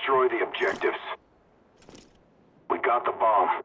Destroy the objectives. We got the bomb.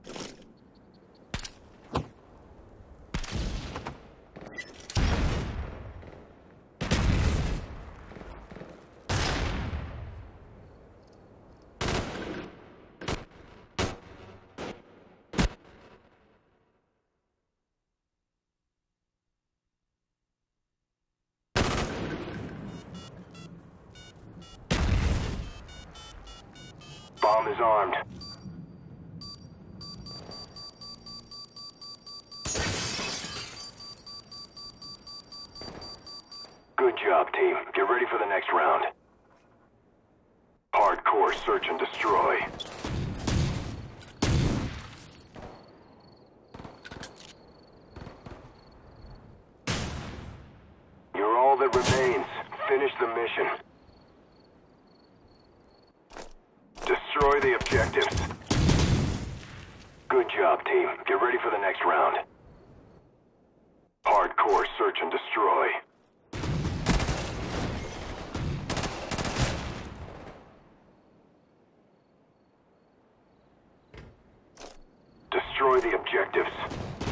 Bomb is armed. Good job, team. Get ready for the next round. Hardcore search and destroy. You're all that remains. Finish the mission. Destroy the objectives. Good job, team. Get ready for the next round. Hardcore search and destroy. Destroy the objectives.